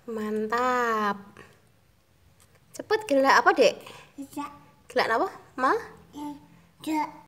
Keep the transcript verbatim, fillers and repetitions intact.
Mantap. Cepet gelak apa, Dek? Tidak. Gelak apa? Ma? Tidak.